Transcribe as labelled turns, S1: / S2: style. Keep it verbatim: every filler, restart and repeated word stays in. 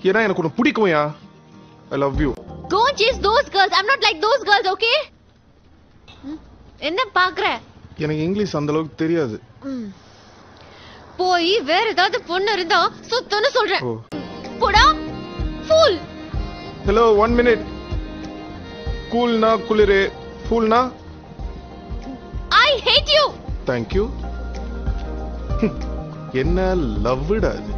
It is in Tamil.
S1: ஏன்னா எனக்கு உன்னை பிடிக்கும்யா. I love you.
S2: Go and chase those girls. I'm not like those girls, okay? என்ன பாக்குற?
S1: எனக்கு இங்கிலீஷ் அந்த அளவுக்கு தெரியாது.
S2: போய் வேற ஏதாவது பொண்ணு இருந்தா சுத்தன்னு சொல்றேன்.
S1: ஓ.
S2: போடா. Fool.
S1: Hello, one minute. கூல்னா குளிரு, ஃபூல்னா?
S2: I hate you.
S1: Thank you. என்ன லவ்டா இது?